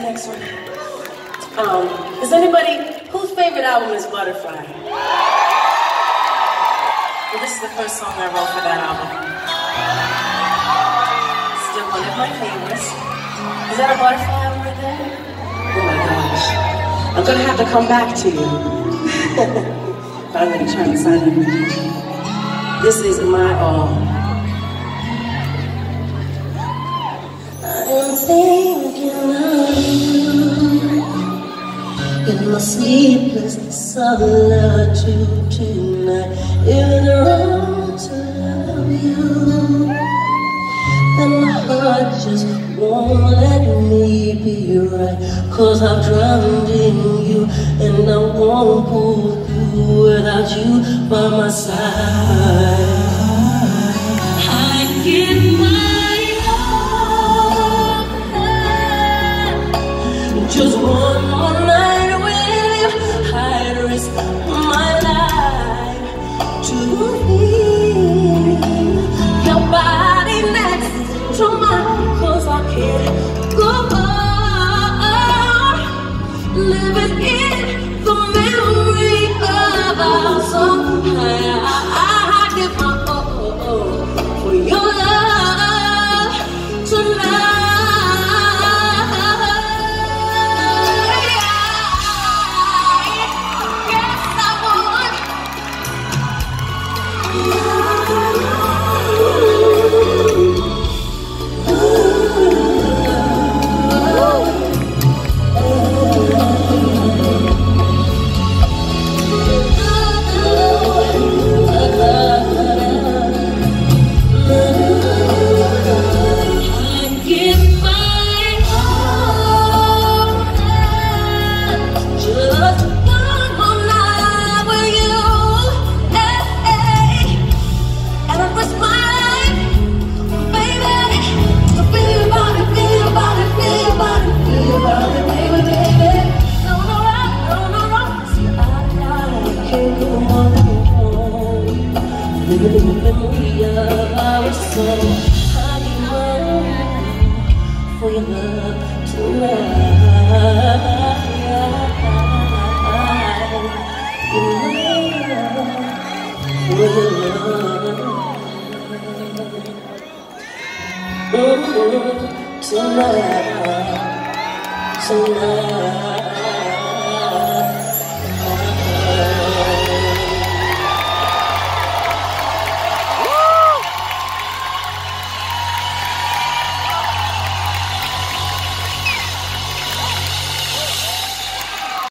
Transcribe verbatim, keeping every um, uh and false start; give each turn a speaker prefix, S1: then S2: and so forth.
S1: next one. Um, is anybody, whose favorite album is Butterfly? Well, this is the first song I wrote for that album. Still one of my favorites. Is that a Butterfly album right there? Oh my gosh. I'm gonna have to come back to you. But I'm gonna try and sign it. This is my all. I'm thinking of you in my sleepless solitude tonight. If it's wrong to love you, then my heart just won't let me be right. Cause I've drowned in you, and I won't pull through without you by my side. I give my heart just one more night with you. I'd risk my life to feel your body next to mine. Cause I can't go on living in the memory of our song. I, I, I give my all for your love tonight. Living in the memory of our soul. I give my all for your love tonight. Give my all for your love. Mm-hmm. Tonight, tonight.